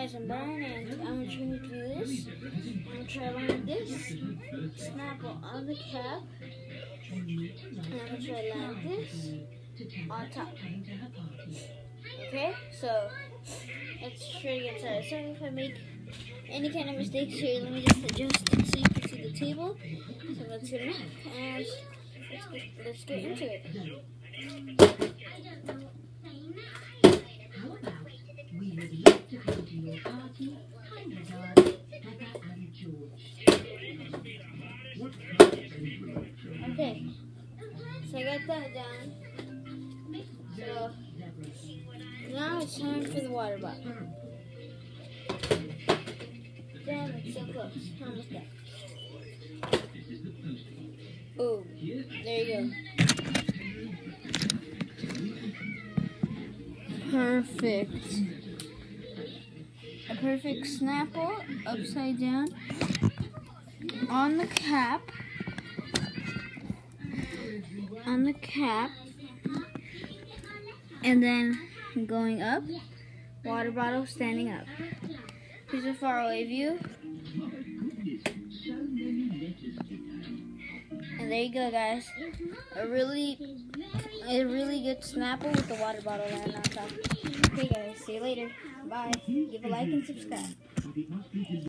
guys, I'm Brian, and I'm going to do this. I'm going to try one of this. Snapple on the cap. And I'm going to try land this on top. Okay, so let's try to get started. Sorry if I make any kind of mistakes here. Let me just adjust it so you can see the table. So that's good enough. And let's get into it. Okay, so I got that done. So now it's time for the water bottle. Damn, it's so close. Almost done. Boom. There you go. Perfect. A perfect Snapple upside down on the cap. And then going up, water bottle standing up. Here's a far away view. And there you go, guys. A really good Snapple with the water bottle lying on top. Okay guys, see you later. Bye. Give a like and subscribe.